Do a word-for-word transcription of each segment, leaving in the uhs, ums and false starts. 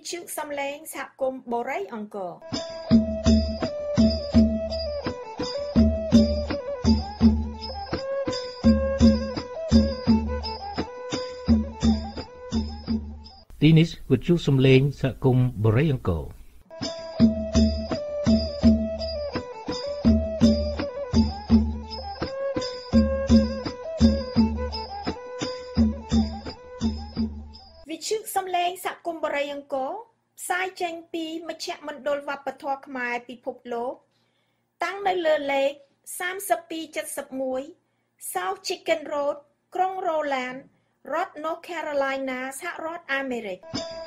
ទ្យុសំឡេងសហគមន៍បូរីអង្គរទីនេះវិទ្យុសំឡេងសហគមន៍បូរីអង្គរវិទ្យុសំឡេងសហគមន៍បូរីអង្គរផ្សាយចេញពីមជ្ឈមណ្ឌលវប្បធម៌ខ្មែរពិភពលោកតាំងនៅលើលេខសាមសិបពីរចិតសិបមួយ South Chicken Road ក្រុង Roland រដ្ឋ North Carolina សហរដ្ឋអាមេរិក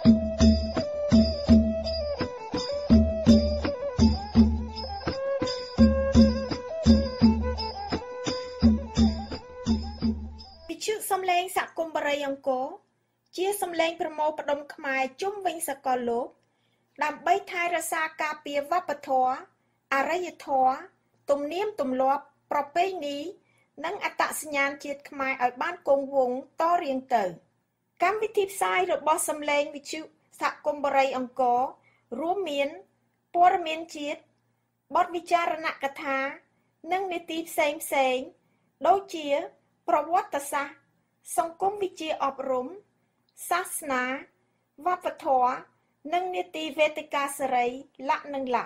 វិទ្យុសំឡេងសហគមន៍បូរីអង្គរជាសំឡេងប្រមូលផ្ដុំខ្មែរជុំវិញសកលលោកដើម្បីថែរក្សាការពារវប្បធម៌អរិយធម៌ទំនៀមទម្លាប់ប្រពៃណីនិងអត្តសញ្ញាណជាតិខ្មែរឲ្យបានគង់វង្សតរៀងទៅកម្មវិធីផ្សាយរបស់សំឡេងវិទ្យុសហគមន៍បូរីអង្គររួមមានព័ត៌មានជាតិបទវិចារណកថានិងនីតិផ្សេងផ្សេងដូចជាប្រវត្តិសាស្ត្រសង្គមវិទ្យាអប់រំសាសនាវប្បធម៌និងនីតិវេទិកាសេរីលក្ខនិងលក្ខ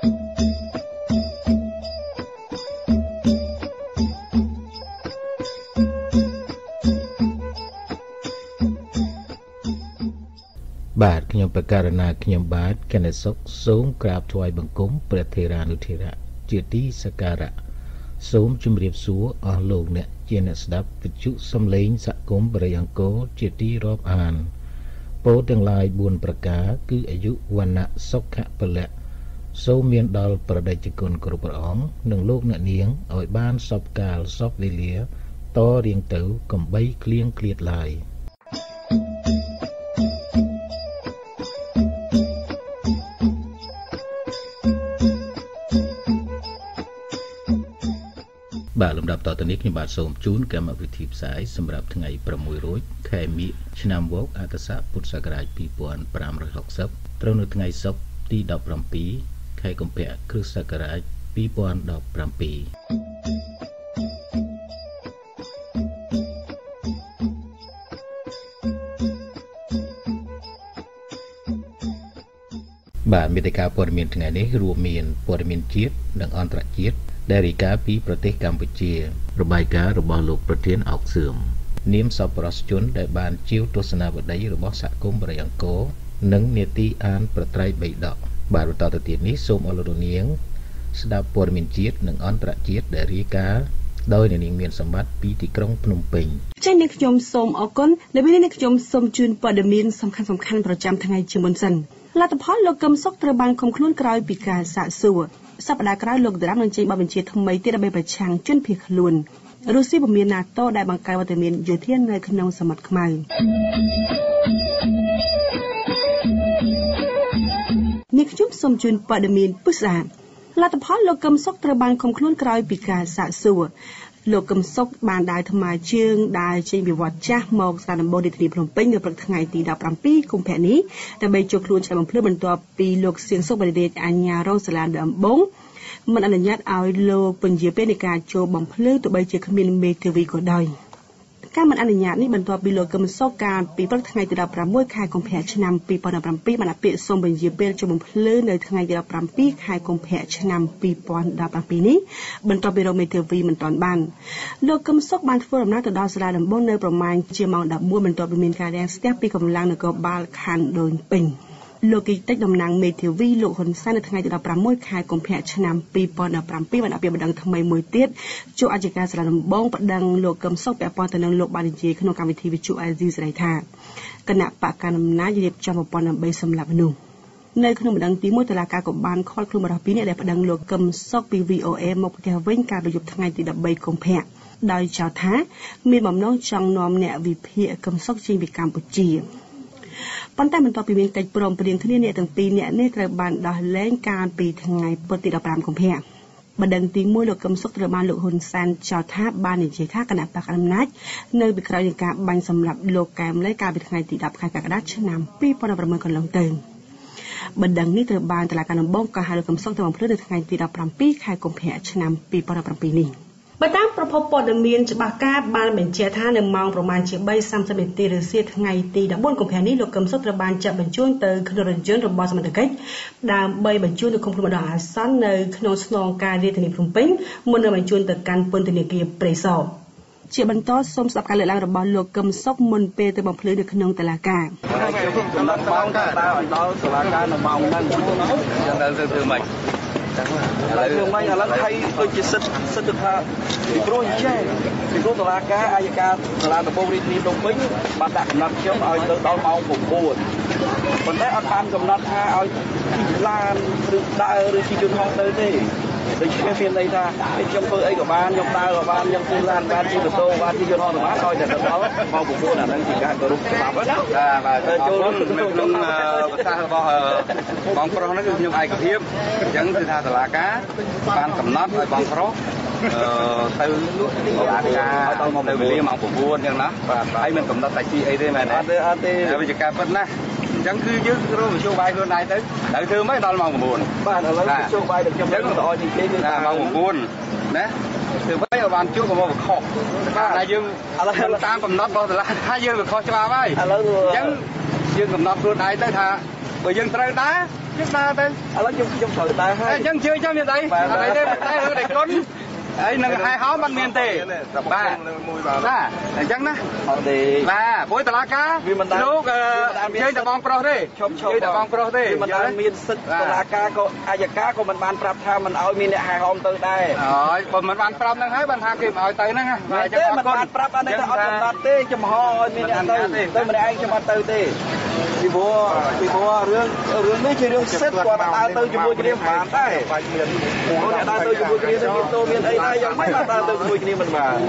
បាទខ្ញុំបករណាខ្ញុំបាទកណេសុកសូមក្រាបថ្វាយបង្គំព្រះថេរានុថេរៈជាទីសក្ការៈសូមជម្រាបសួរអស់លោកអ្នកជាអ្នកស្ដាប់វិទ្យុសំឡេងសហគមន៍បរិយអង្គរជាទីរាប់អានពោលទាំងឡាយបួនប្រការគឺអាយុវណ្ណៈសុខៈពលៈសូមមានដល់ប្រដេជគុណគ្រប់ព្រះអង្គនិងលោកអ្នកនាងឲ្យបានសពកាលសពវេលាតរៀងទៅកំបីគ្លៀងគ្លាតឡើយបាទលំដាប់តទៅនេះខ្ញុំបាទសូមជូនកម្មវិធីផ្សាយសម្រាប់ថ្ងៃប្រាំមួយរោចខែមិញឆ្នាំវកអត្តស័កពុទ្ធសករាជពីរពាន់ប្រាំរយហកសិបត្រូវនៅថ្ងៃសុក្រទីដប់ប្រាំពីរខែកុម្ភៈគ្រិស្តសករាជពីរពាន់ដប់ប្រាំពីរបាទមេតិកាព័ត៌មានថ្ងៃនេះរួមមានព័ត៌មានជាតិនិងអន្តរជាតិដែលរាយការណ៍ពីប្រទេសកម្ពុជារបាយការណ៍របស់លោកប្រធានអោកសឿមនាមសប្បុរសជនដែលបានជាវទស្សនាវដ្តីរបស់សហគមន៍បរិយអង្គរនិងនេតិអានប្រត្រៃបីដកបាទបន្តទៅទៀតនេះសូមអរលោកនាងស្ដាប់ព័ត៌មានជាតិនិងអន្តរជាតិដែលរាយការណ៍ដោយអ្នកនាងមានសម្បត្តិពីទីក្រុងភ្នំពេញចា៎នេះខ្ញុំសូមអរគុណនៅពេលនេះខ្ញុំសូមជូនព័ត៌មានសំខាន់សំខាន់ប្រចាំថ្ងៃជាមុនសិនលទ្ធផលលោកកឹមសុខត្រូវបានឃុំខ្លួនក្រោយពីការសាកសួរសប្តាហ៍ក្រោយលោកតារាមនឹងចេញបទបញ្ជាថ្មីទៀតដើម្បីប្រឆាំងជនភៀសខ្លួនរុស្ស៊ីពមៀន NATO ដែលបង្កើតវត្តមានយោធានៅក្នុងសមុទ្រខ្មៅនេះខ្ញុំសូមជូនព័ត៌មានពិស្ដាលទ្ធផលលោកកឹមសុខត្រូវបានឃុំខ្លួនក្រោយពីការសាកសួរលោកកឹមសុខបានដើរថ្មើរជើងដើរចេញពីវត្តចាស់មកស្ថានដំបូងរាជធានីភ្នំពេញនៅព្រឹកថ្ងៃទីដប់ប្រាំពីរកុម្ភៈនេះដើម្បីចូលខ្លួនឆ្លងបំភ្លឺបន្ទាប់ពីលោកសៀងសុខបរិយាអាជ្ញារងសាលាដំបងមិនអនុញ្ញាតឲ្យលោកពន្យាពេលនៃការចូលបំភ្លឺទោះបីជាគ្មានមេធាវីក៏ដោយការមិនអនុញ្ញាតនេះបន្ទាប់ពីលោកកឹមសុខកាលពីព្រឹកថ្ងៃទីដប់ប្រាំមួយខែកុម្ភៈឆ្នាំពីរពាន់ដប់ប្រាំពីរបានអពាក្យសុំពន្យាពេលចូលបំភ្លឺនៅថ្ងៃទីដប់ប្រាំពីរខែកុម្ភៈឆ្នាំពីរពាន់ដប់ប្រាំពីរនេះបន្ទាប់ពីរកមេធាវីមិនទាន់បានលោកកឹមសុខបានធ្វើដំណើរទៅដល់សាលាដំបងនៅប្រមាណជាម៉ោងដប់មួយបន្ទាប់ពីមានការរាំងស្ទះពីកម្លាំងនគរបាលខណ្ឌដូនពេញលោកគីតិចតំណាងមេធាវីលោកហ៊ុនសែននៅថ្ងៃទីដប់ប្រាំមួយខែកុម្ភៈឆ្នាំពីរពាន់ដប់ប្រាំពីរបានអពាក្យបណ្ដឹងថ្មីមួយទៀតចូលអធិការសាលាដំបងប្តឹងលោកកឹមសុខពាក់ព័ន្ធទៅនឹងលោកបាននិយាយក្នុងកម្មវិធីវិទ្យុអេស៊ីសេរីថាគណៈបកកណ្ដាលអំណាចរៀបចំប្រព័ន្ធដើម្បីសម្លាប់មនុស្សនៅក្នុងបណ្ដឹងទីមួយតុលាការក៏បានខលខ្លួនបរិបទពីរនាក់ដែលប្តឹងលោកកឹមសុខពី វី អូ អេ មកផ្ទះវិញកាលពីយប់ថ្ងៃទីដប់បីកុម្ភៈដោយចោទថាមានបំណងចង់នាំអ្នកវិភាគកឹមសុខចេញពីកម្ពុជាប៉ុន្តែបន្ទាប់ពីមានកិច្ចព្រមព្រៀងគ្នាអ្នកទាំងពីរនាក់នេះត្រូវបានដោះលែងកាលពីថ្ងៃពុធទីដប់ប្រាំកុម្ភៈបណ្ដឹងទីមួយលោកកឹមសុខត្រូវបានលោកហ៊ុនសែនចោទថាបាននិយាយថាគណៈបកអំណាចនៅពីក្រោយនៃការបាញ់សម្លាប់លោកកែមលីកាលពីថ្ងៃទីដប់ខែកក្កដាឆ្នាំពីរពាន់ប្រាំមួយកន្លងទៅ កបណ្ដឹងនេះត្រូវបានតុលាការដំបងក៏ហៅលោកកឹមសុខទៅបំភ្លឺនៅថ្ងៃទីដប់ប្រាំពីរខែកុម្ភៈឆ្នាំពីរពាន់ដប់ប្រាំពីរនេះបើតាមប្រភពព័ត៌មានច្បាស់ការបានបញ្ជាក់ថានៅម៉ោងប្រមាណជាបីសាមសិបនាទីរសៀលថ្ងៃទីដប់បួនកុម្ភៈនេះលោកកឹមសុខត្រូវបានចាប់បញ្ជូនទៅក្នុងរថយន្តរបស់សមត្ថកិច្ចដើម្បីបញ្ជូនទៅឃុំខ្លួនបណ្ដោះអាសន្ននៅក្នុងស្នងការរាជធានីភ្នំពេញមុននឹងបញ្ជូនទៅកាន់ពន្ធនាគារព្រៃសរជាបន្តសូមស្ដាប់ការលើកឡើងរបស់លោកកឹមសុខមុនពេលទៅបំភ្លឺនៅក្នុងតុលាការចំណាត់ម៉ោងដែរដល់តុលាការនៅម៉ោងហ្នឹងចឹងទៅធ្វើម៉េចឥឡូវធ្វើម៉េចឥឡូវឲ្យដូចជាសិទ្ធសិទ្ធថាពីព្រោះអញ្ចឹងពីព្រោះតុលាការអាយកាសាលាដំបងរាជធានីភ្នំពេញបានដាក់កំណត់ខ្ញុំឲ្យទៅដល់ម៉ោង៩ប៉ុន្តែអត់បានកំណត់ថាឲ្យជិះឡានឬដើរឬជិះយន្តហោះទៅទេដូច្នេះមានន័យថាខ្ញុំធ្វើអីក៏បានខ្ញុំដើរក៏បានខ្ញុំជិះឡានបានជិះម៉ូតូបានជិះយន្តហោះក៏បានឲ្យតែទៅដល់ម៉ោង៩អាហ្នឹងជាការគោរពច្បាប់ណាបាទបាទចូលក្នុងប្រសាសន៍របស់បងប្រុសហ្នឹងគឺខ្ញុំឯកភាពអញ្ចឹងគឺថាតុលាការបានកំណត់ឲ្យបងប្រុសទៅតុលាការដល់មកនៅវេលាម៉ោង៩អញ្ចឹងណាបាទហើយមិនកំណត់តែជីអីទេមែនទេអត់ទេអត់ទេវាជាការពិតណាអញ្ចឹងគឺយើងរកវិទ្យុបាយខ្លួនឯងទៅត្រូវធ្វើម៉េចដល់ម៉ោង៩បាទឥឡូវវិទ្យុបាយដល់ខ្ញុំទៅឲ្យជាគេគឺថាម៉ោង៩ណាធ្វើម៉េចឲ្យបានជួបមកខុសតែយើងឥឡូវតាមកំណត់របស់តុលាការយើងវាខុសច្បាប់ហើយឥឡូវអញ្ចឹងយើងកំណត់ខ្លួនឯងទៅថាបើយើងត្រូវដែរយើងដើរទៅឥឡូវខ្ញុំខ្ញុំត្រូវដែរហើយអញ្ចឹងជឿចាំមានអីអត់អីទេតែរឿងតែគុណហើយនឹងហែហោមិនមានទេបាទបាទអញ្ចឹងណាអត់ទេបាទព្រោះតុលាការលោកយើងតែបងប្រុសទេយើងតែបងប្រុសទេមិនដែលមានសិទ្ធិតុលាការក៏អាយកាក៏មិនបានប្រាប់ថាមិនឲ្យមានអ្នកហែហោមទៅដែរហើយបើមិនបានប្រាប់ហ្នឹងហើយបានថាគេមិនឲ្យទៅហ្នឹងបាទអញ្ចឹងមិនបានប្រាប់អានេះថាអត់កំណត់ទេចំហឲ្យមានអ្នកទៅទៅម្នាក់ឯងខ្ញុំអត់ទៅទេពីព្រោះពីព្រោះរឿងរឿងនេះជារឿងសិទ្ធិគាត់ដើរទៅជាមួយគ្នាបានដែរគាត់ដើរទៅជាមួយគ្នាទៅមានតោមានអីដែរយ៉ាងម៉េចដើរទៅជាមួយគ្នាមិនបាន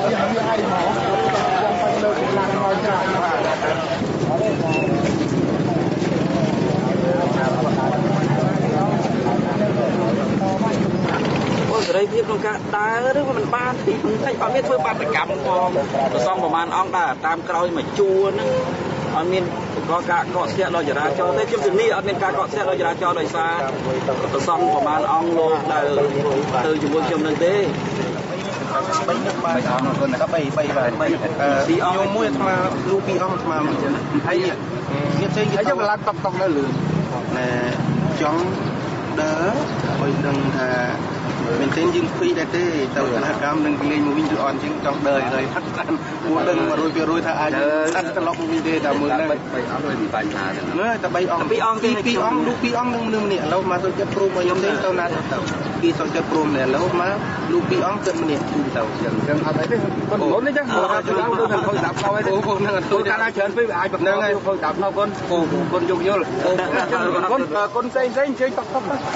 អូសេរីភាពក្នុងការដើរឬមិនបានទីបន្តិចអត់មានធ្វើបាតកម្មផងប្រសងប្រហែលអង្គដែរតាមក្រោយមួយជួរហ្នឹងអត់មានក៏ការកកស្ទះដល់ចរាចរណ៍ទេខ្ញុំជំនាញអត់មានការកកស្ទះដល់ចរាចរណ៍ដោយសារប្រសងប្រហែលអង្គលោកដែលទៅជាមួយខ្ញុំនឹងទេបីបាយអស់គាត់ថាបីបីបាទពីអង្គមួយអាត្មាលូពីអង្គអាត្មាមិនចឹងហើយនេះផ្សេងគេយកឡើងតុកតុកនៅលឿនណែចង់ដើរឲ្យដឹងថាមែនទេយើងពីដែរទេទៅគណៈកម្មនឹងលេងមកវិញឬអត់ជាងចង់ដើរហើយហាត់តាមមួយដឹងមួយរយពីរយថាអាចស្អាតត្រឡប់មកវិញទេតែមើលហ្នឹងបីអង្គដូចពីបញ្ហាហ្នឹងមើលតែបីអង្គពីរអង្គទេពីរអង្គលូពីរអង្គនឹងមនុស្សម្នាក់ឥឡូវមកទៅចិត្តព្រមមកខ្ញុំទេទៅណាទៅពីសុខចិត្តព្រមនេះឥឡូវមកលូពីរអង្គចិត្តម្នាក់ទូទៅចឹងចឹងអត់អីទេគាត់មុននេះចឹងគាត់ទៅឡើងទៅខុសដាក់ផ្លូវឯងអូហ្នឹងទូកាលណាច្រើនពេកអាចហ្នឹងហើយខុសដាក់ផ្លូវគាត់អូគាត់យកយល់គាត់គាត់ផ្សេងផ្សេងជើញតុកតុកហ្នឹង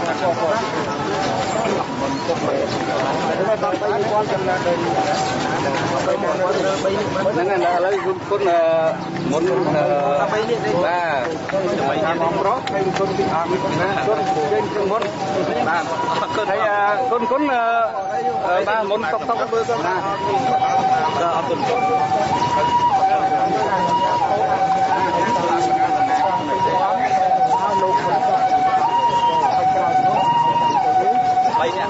ហ្នឹងហើយឥឡូវគុណមុនបីនេះទេបាទដើម្បីថាបងប្រុសហើយគុណពីអាវិទ្យាគុណយើងជាមុនបាទហើយគុណគុណបាទមុនតុកតុកមើលសិនបាទអរគុណបីនេះ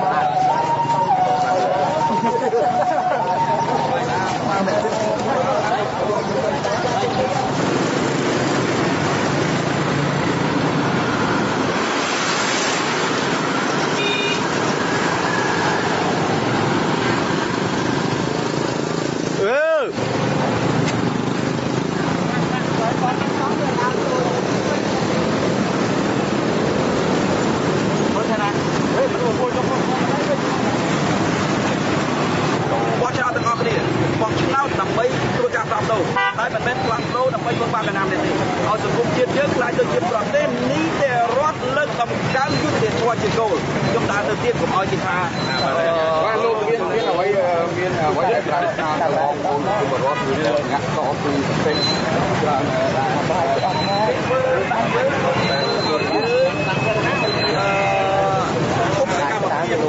ហើយមិនមែនផ្លាស់ប្ដូរដើម្បីធ្វើបាបណាម្នាក់ទេឲ្យសង្គមជាតិយើងខ្លាចទៅជាប្រទេសនេះតែរត់លើកតម្កើងយុទ្ធធម៌ជាគោលខ្ញុំដើរទៅទៀតកុំឲ្យគេថាបាទលោកមានមានអ្វីមានអ្វីដែលត្រូវការបងប្អូនពលរដ្ឋគឺងាក់តបពីផ្សេងច្រើនដែរបាទអស់មកធ្វើដាក់យើងយើងអឺគុំសកម្មភាពគេ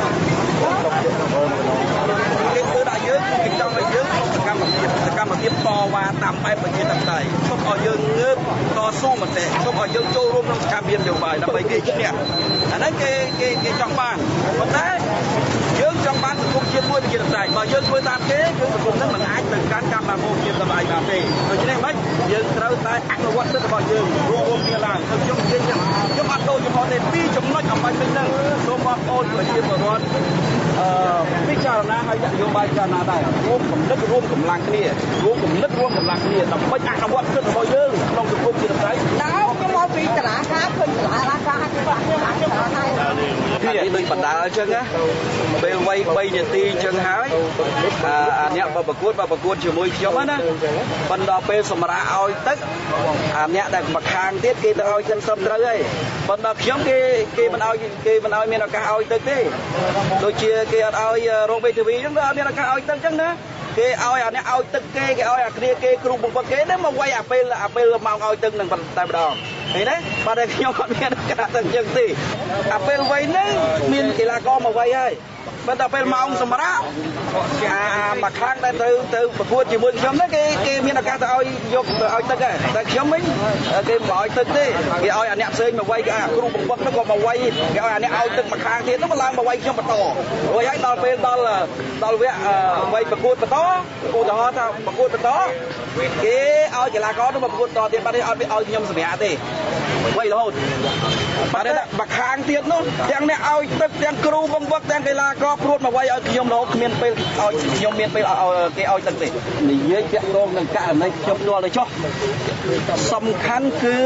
ធ្វើដាក់យើងគេចង់ឲ្យយើងសកម្មភាពសកម្មភាពតវ៉ាតាមបែបប្រជាធិបតេយ្យខ្ញុំឲ្យយើងងើបតสู้มันแต่ต้องเอาយើងចូលរួមក្នុងការមាននយោបាយដើម្បីគេឈ្នះអាហ្នឹងគេគេគេចង់បានប៉ុន្តែយើងចង់បានសង្គមជាតិមួយប្រជាធិបតេយ្យបើយើងធ្វើតាមគេគឺសង្គមហ្នឹងមិនអាចទៅកាន់កម្មវិធីជាតិរបស់ឯងបានទេដូច្នេះមិនយើងត្រូវតែអនុវត្តសិទ្ធិរបស់យើងរួមរួមគ្នាឡើងខ្ញុំនិយាយខ្ញុំអត់ដូរចំហទេពីរចំណុចអំបញ្ញមិញហ្នឹងសូមបងប្អូនប្រជាពលរដ្ឋអឺពិចារណាឲ្យនយោបាយចារណាដែររួមគំនិតរួមកម្លាំងគ្នារួមគំនិតរួមកម្លាំងគ្នាដើម្បីអនុវត្តសិទ្ធិរបស់យើងក្នុងសង្គមជាតិដែរដល់ខ្ញុំមកពីតឡាការឃើញតឡាការអាចបាក់ខ្ញុំអាចតឡាការនេះដូចបណ្ដាលអញ្ចឹងណាពេលវ័យបីនាទីអញ្ចឹងហើយអាអ្នកបើប្រកួតបើប្រកួតជាមួយខ្ញុំណាបណ្ដាពេលសម្រាប់ឲ្យទឹកអាអ្នកដែលមកខាងទៀតគេទៅឲ្យចឹងសុំត្រូវហើយបណ្ដាខ្ញុំគេគេមិនឲ្យគេមិនឲ្យមានឱកាសឲ្យទឹកទេដូចជាគេអត់ឲ្យរងវេទិវីអញ្ចឹងក៏អត់មានឱកាសឲ្យទឹកអញ្ចឹងណាគេឲ្យអាអ្នកឲ្យទឹកគេគេឲ្យអាគ្នាគេគ្រូបង្វឹកគេហ្នឹងមកវាយអាពេលអាពេលម៉ោងឲ្យទឹកនឹងតែម្ដងឃើញទេបាទតែខ្ញុំអត់មានឱកាសទៅអញ្ចឹងទេអាពេលវ័យហ្នឹងមានកីឡាករមកវាយហើយបើតែពេលម៉ោងសម្រាប់គេអាមកខាងដែលទៅទៅប្រកួតជាមួយខ្ញុំហ្នឹងគេគេមានឱកាសទៅឲ្យយកទៅឲ្យទឹកដែរតែខ្ញុំវិញគេមិនឲ្យទឹកទេគេឲ្យអាអ្នកផ្សេងមកវាយគេអាគ្រូបង្វឹកហ្នឹងក៏មកវាយគេឲ្យអាអ្នកឲ្យទឹកមកខាងទៀតហ្នឹងមកឡើងមកវាយខ្ញុំបន្តរួចហើយដល់ពេលដល់ដល់វគ្គវាយប្រកួតបន្តឧទាហរណ៍ថាប្រកួតបន្តគេឲ្យកីឡាករទៅប្រកួតតទៀតបាត់នេះអត់ឲ្យខ្ញុំសម្រាប់ទេវាយរហូតបាទតែមកខាងទៀតនោះទាំងអ្នកឲ្យទឹកទាំងគ្រូបង្វឹកទាំងកីឡាករព្រួតមកវាយឲ្យខ្ញុំរហូតគ្មានពេលឲ្យខ្ញុំមានពេលគេឲ្យទឹកទេនិយាយតាក់ទងនឹងករណីខ្ញុំផ្ទាល់ទៅចុះសំខាន់គឺ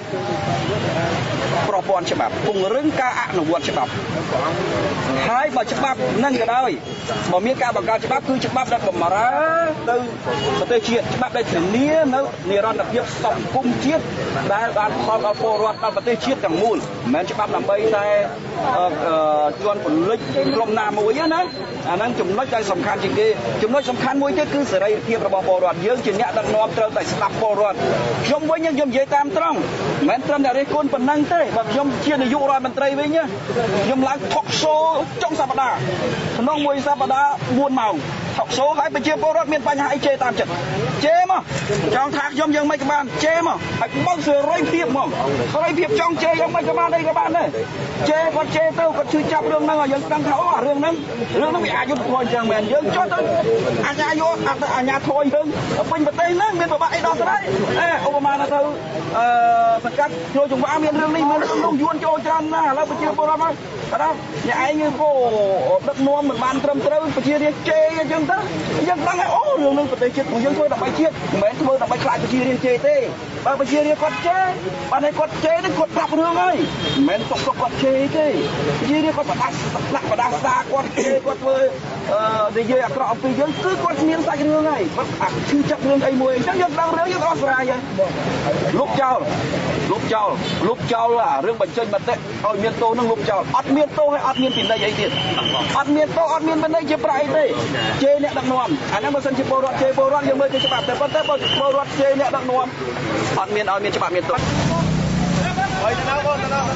ប្រព័ន្ធច្បាប់ពង្រឹងការអនុវត្តច្បាប់ហើយបើច្បាប់នឹងក៏ដោយបើមានការបង្កើតច្បាប់គឺច្បាប់ដែលបម្រើទៅប្រទេសជាតិច្បាប់ដែលធានានៅនិរន្តរភាពសង្គមជាតិដែលបានផលដល់ពលរដ្ឋដល់ប្រទេសជាតិទាំងមូលមិនមែនច្បាប់ដើម្បីតែជន់ពលិចក្រុមណាមួយណាអាហ្នឹងចំណុចដែលសំខាន់ជាងគេចំណុចសំខាន់មួយទៀតគឺសេរីភាពរបស់ពលរដ្ឋយើងជាអ្នកដឹកនាំត្រូវតែស្ដាប់ពលរដ្ឋខ្ញុំវិញខ្ញុំនិយាយតាមត្រង់មិនមែនត្រឹមតែរិះគន់ប៉ុណ្ណឹងទេបើខ្ញុំជានាយករដ្ឋមន្ត្រីវិញខ្ញុំឡើងថុកសូចុងសប្តាហ៍ក្នុងមួយសប្តាហ៍បួនម៉ោងថុកសូហើយប្រជាពលរដ្ឋមានបញ្ហាអីជេរតាមចិត្តជេរមកចង់ថាខ្ញុំយើងមិនក៏បានជេរមកហើយបើសេរីភាពមកសេរីភាពចង់ជេរយើងមិនក៏បានអីក៏បានដែរជេរគាត់ជេរទៅគាត់ជឿចាប់រឿងហ្នឹងឲ្យយើងដឹងថាអូរឿងហ្នឹងរឿងហ្នឹងវាអយុត្តិធម៌អញ្ចឹងមែនយើងចុះទៅអាញាយកអាញាធយយើងពេញប្រទេសហ្នឹងមានប្របាក់អីដោះស្រាយអេឧបមាទៅអឺសង្កាត់ចូលចង្វាមានរឿងនេះមានរឿងនោះយួនចូលច្រើនណាស់ឥឡូវប្រជាពលរដ្ឋមកថាអ្នកឯងគោដឹកនាំមិនបានត្រឹមត្រូវប្រជារាស្ត្រជេរអញ្ចឹងទៅយើងដឹងហើយអូរឿងនឹងប្រទេសជាតិរបស់យើងធ្វើដើម្បីជាតិមិនមែនធ្វើដើម្បីខ្លាចប្រជារាស្ត្រជេរទេបើប្រជារាស្ត្រគាត់ជេរបានតែគាត់ជេរនឹងគាត់ប្រាប់រឿងហើយមិនមែនសុកសុកគាត់ជេរទេប្រជារាស្ត្រគាត់បដាដាក់បដាសាគាត់ជេរគាត់ធ្វើអឺនិយាយអាក្រក់អំពីយើងគឺគាត់មានសាច់រឿងហើយគាត់អាឈឺចាប់រឿងអីមួយអញ្ចឹងយើងដឹងរឿងយើងអត់ស្រាយហើយលុបចោលលុបចោលលុបចោលអារឿងបញ្ចេញមតិឲ្យមានទោសនឹងលុបចោលអត់មានទោសហើយអត់មានពិន័យអីទៀតអត់មានទោសអត់មានពិន័យជាប្រៃទេជេរអ្នកដឹកនាំអាហ្នឹងបើសិនជាពលរដ្ឋជេរពលរដ្ឋយើងមើលជាច្បាប់តែប៉ុន្តែបើពលរដ្ឋជេរអ្នកដឹកនាំអត់មានឲ្យមានច្បាប់មានទោសហើយទៅដល់បងទៅដល់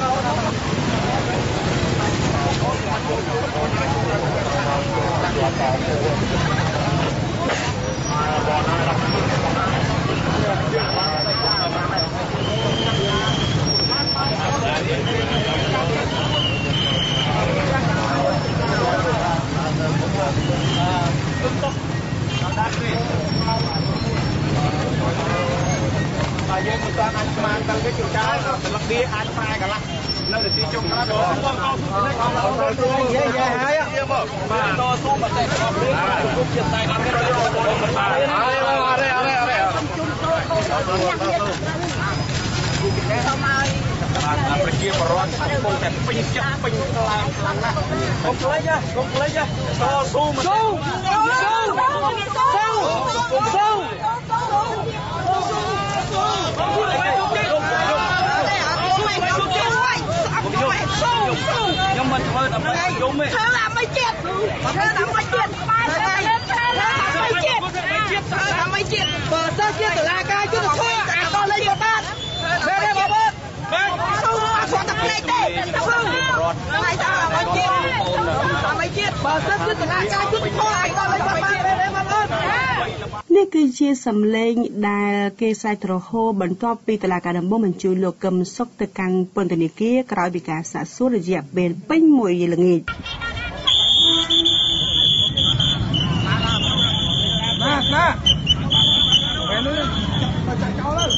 ហើយយើងមិនទាន់អាចស្មានទៅវិញជួនកាលប្លុកបៀអាចផ្សាយកន្លះនៅនាទីចុងក្រោយបងបងបងនិយាយហើយបាទតស៊ូមកតែរបស់នេះគុំជាតែអត់មានទៅបងបាទអរេអរេអរេអរេប្រជាពលរដ្ឋកំពុងតែពេញចិត្តពេញខ្លាំងខ្លាំងណាស់កុំភ្លេចកុំភ្លេចតស៊ូមកស៊ូស៊ូស៊ូស៊ូខ្ញុំមិនធ្វើដើម្បីយំទេធ្វើដើម្បីជាតិធ្វើដើម្បីជាតិធ្វើដើម្បីជាតិធ្វើដើម្បីជាតិបើសិនជាតុលាការយុត្តិធម៌អាចដោះលែងគាត់បានមែនទេបងប្អូនមែនស៊ូអត់ស្គាល់តែភ្នែកទេស៊ូហើយថាដើម្បីជាតិដើម្បីជាតិបើសិនជាតុលាការយុត្តិធម៌អាចដោះលែងគាត់បានមែនទេបងប្អូននេះគឺជាសម្លេងដែលគេស្រែកទ្រហោបន្ទាប់ពីតុលាការដំបងបញ្ជូនលោកកឹមសុខទៅកាន់ពន្ធនាគារក្រោយពីការសាកសួររយៈពេលពេញមួយល្ងាចណាណាពេលនេះមកចាក់ចោលហើយ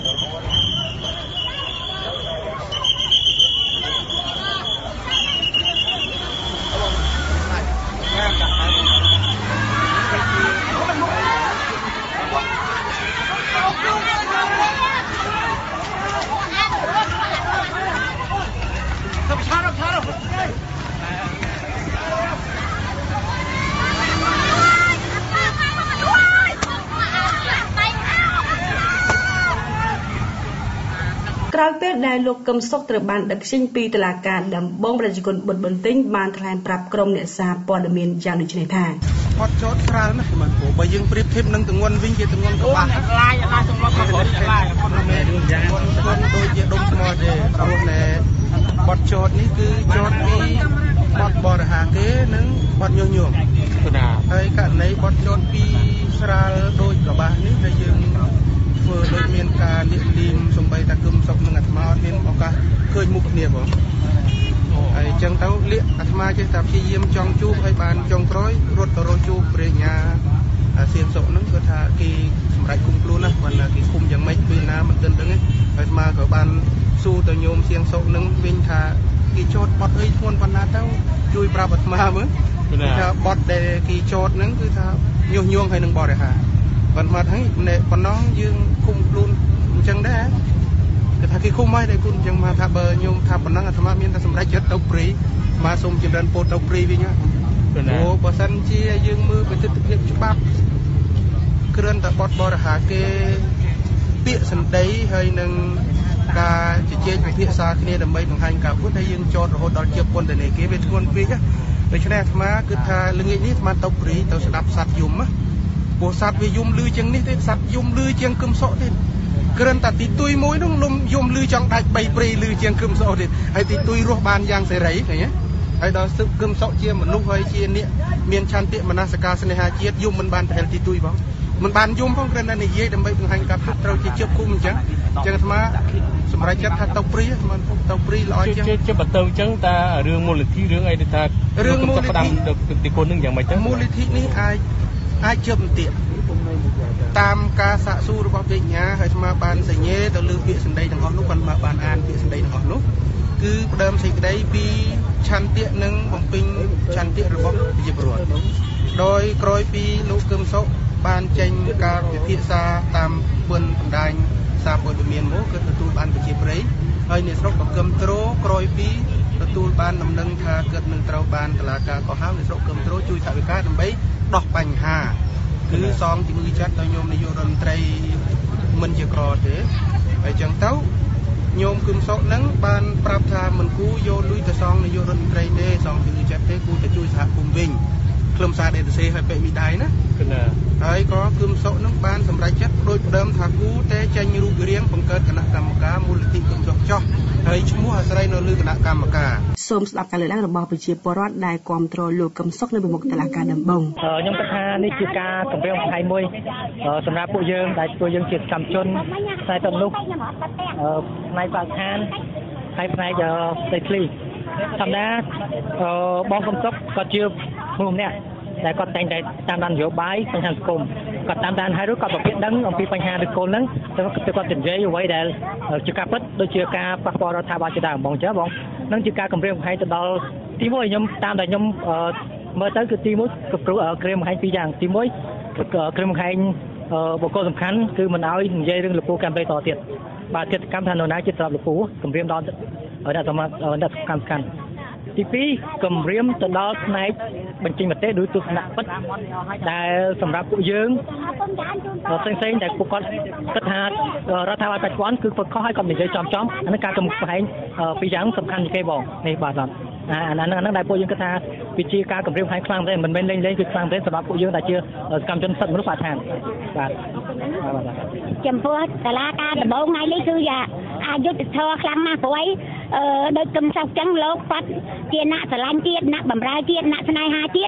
ក្រោយពេលដែលលោកកឹមសុខត្រូវបានដឹកចេញពីតុលាការដំបងប្រជាជនបុតបន្ទិញបានថ្លែងប្រាប់ក្រុមអ្នកសារព័ត៌មានយ៉ាងដូចនេះថាអត់ចោតស្រាលណាស់មិនព្រោះបើយើងប្រៀបធៀបនឹងទងន់វិញជាទងន់ក្បាលឡាយឡាយទងន់គាត់ឡាយគាត់មិនរឿងយ៉ាងគាត់ដូចជាដុំថ្មទេព្រោះតែបត់ចោតនេះគឺចោតពីបត់បរិហាគេនិងបត់ញុះញង់ណាហើយករណីបត់ចោតពីស្រាលដូចក្បាលនេះដែលយើងធ្វើដូចមានការលាកលៀមសំបីតាគឹមសុកនឹងអាត្មាអត់មានឱកាសឃើញមុខគ្នាបងហើយអញ្ចឹងទៅលាកអាត្មាចេះតែព្យាយាមចង់ជួបឲ្យបានចុងក្រោយរត់ទៅរកជួបព្រះញ្ញាសៀមសុកហ្នឹងគាត់ថាគេសម្រេចគុំខ្លួនណាគាត់ថាគេគុំយ៉ាងម៉េចពេលណាមិនដឹងហ្នឹងហើយអាត្មាក៏បានស៊ូទៅញោមសៀងសុកហ្នឹងវិញថាគេចោតបត់អីធ្ងន់ប៉ុណ្ណាទៅជួយប្រាប់អាត្មាមើលគេថាបត់ដែលគេចោតហ្នឹងគឺថាញុះញង់ហើយនឹងបរិហាប៉ុន្តែហ្នឹងប៉ុណ្ណោះយើងគុំខ្លួនអញ្ចឹងដែរគេថាគេគុំហើយតែគុំអញ្ចឹងមកថាបើញោមថាប៉ុណ្ណឹងអាត្មាមានតែសម្រេចចិត្តទៅព្រីមកសូមចម្រើនពោតទៅព្រីវិញអូបើសិនជាយើងមើលប្រតិទិភាពច្បាប់គ្រាន់តែបត់បរិហាគេពាក្យសម្ដីហើយនឹងការជជែកពិភាក្សាគ្នាដើម្បីបង្ហាញការពុតហើយយើងចោតរហូតដល់ជាពន្ធនាគារវាធ្ងន់ពេកដូច្នេះអាត្មាគឺថាល្ងាចនេះអាត្មាទៅព្រីទៅស្ដាប់សัตว์យំណាពោះសัตว์វាយំលឺជាងនេះទេសัตว์យំលឺជាងគឹមសុកទៀតគ្រាន់តែទីទុយមួយនោះលំយំលឺចង់ដាច់បីព្រៃលឺជាងគឹមសុកទៀតហើយទីទុយរស់បានយ៉ាងសេរីឃើញទេហើយដល់សឹកគឹមសុកជាមនុស្សហើយជាអ្នកមានឆន្ទៈមនសិការស្នេហាជាតិយំមិនបានប្រហែលទីទុយផងមិនបានយំផងគ្រាន់តែនិយាយដើម្បីបង្ហាញការពិតត្រូវជាជិបគុំអញ្ចឹងអញ្ចឹងអាត្មាសម្រាប់ចិត្តថាទៅព្រីមិនទៅព្រីល្អជាងជាបទៅអញ្ចឹងតារឿងមូលនិធិរឿងអីថារឿងមូលនិធិទីគុណនឹងយ៉ាងម៉េចទៅមូលនិធិនេះអាចអាចជិបបន្ទាបតាមការសាកសួររបស់វិញ្ញាហើយស្មាបានសញ្ញេទៅលើពាក្យសម្ដីទាំងអស់នោះគាត់មកបានអានពាក្យសម្ដីទាំងអស់នោះគឺផ្ដើមសេចក្តីពីឆន្ទៈនិងបំពេញឆន្ទៈរបស់ប្រជាពលរដ្ឋដោយក្រោយពីលោកកឹមសុខបានចេញការពិភាក្សាតាមពន្ធបណ្ដាញសារព័ត៌មានមកគឺទទួលបានប្រជាប្រិយហើយអ្នកស្រុកក៏គឹមត្រូក្រោយពីទទួលបានដំណឹងថាគាត់នឹងត្រូវបានតុលាការកោះហៅអ្នកស្រុកគឹមត្រូជួយថវិកាដើម្បីដោះបញ្ហាគឺសងជំងឺចិត្តដល់ញោមនាយករដ្ឋមន្ត្រីមិនជាក្រទេហើយចឹងទៅញោមគឹមសុកនឹងបានប្រាប់ថាមិនគូយកលុយទៅសងនាយករដ្ឋមន្ត្រីទេសងជំងឺចិត្តទេគូទៅជួយសហគមន៍វិញខ្លឹមសារដេតសេឲ្យពេកមីដៃណាហើយក៏គឹមសុកនឹងបានសម្រេចចិត្តដោយផ្ដើមថាគូតែចេញរូបរាងបង្កើតគណៈកម្មការមូលនិធិគឹមសុកចោះហើយឈ្មោះអាស្រ័យនៅលើគណៈកម្មការសូមស្ដាប់ការលើកឡើងរបស់ប្រជាពលរដ្ឋដែលគាំទ្រលោកកឹមសុខនៅមុខតុលាការដំបងខ្ញុំគិតថានេះជាការគម្រាមកំហែងមួយសម្រាប់ពួកយើងដែលពួកយើងជាកម្មជនខ្សែទឹកនោះផ្នែកបរិស្ថានហើយផ្នែកផ្ទៃធ្លីធម្មតាបងកឹមសុខក៏ជាមនុស្សម្នាក់ដែលគាត់តែងតែតាមដាននយោបាយបញ្ហាសង្គមគាត់តាមដានហើយរួចគាត់ប្រភេទដឹងអំពីបញ្ហាឫសគល់ហ្នឹងទៅគាត់និយាយអ្វីដែលជាការពិតដូចជាការប៉ះពាល់រដ្ឋាភិបាលជាដើមបងចាបងនឹងជាការគម្រាមកំហែងទៅដល់ទីមួយខ្ញុំតាមតែខ្ញុំមើលទៅគឺទីមួយគម្រាមកំហែងពីរយ៉ាងទីមួយគម្រាមកំហែងបុគ្គលសំខាន់គឺមិនឲ្យនិយាយរឿងលពូកម្មតទៀតបាទចិត្តកម្មថានរណាជាស្រាប់លពូគម្រាមដល់អ្នកសមត្ថអ្នកកម្មកាន់ទីពីរគម្រាមទៅដល់ផ្នែកបញ្ចេញមតិឬទស្សនៈពិតដែលសម្រាប់ពួកយើងផ្សេងផ្សេងដែលពួកគាត់គិតថារដ្ឋាភិបាលបច្ចុប្បន្នគឺគាត់ខុសហើយគាត់និយាយចំចំអានេះការកំផ្លែងពីរយ៉ាងសំខាន់ជាងគេបងនេះបាទបាទអាហ្នឹងអាហ្នឹងដែលពួកយើងគិតថាវាជាការគម្រាមកំហែងខ្លាំងមែនមិនមែនលេងលេងគឺខ្លាំងមែនសម្រាប់ពួកយើងដែលជាសកម្មជនសិទ្ធិមនុស្សបរិស្ថានបាទចំពោះតារាការដំបងថ្ងៃនេះគឺអយុត្តិធម៌ខ្លាំងណាស់ព្រោះអីដោយគឹមសុខចឹងលោកគាត់ជាអ្នកស្រឡាញ់ជាតិអ្នកបម្រើជាតិអ្នកស្នេហាជាតិ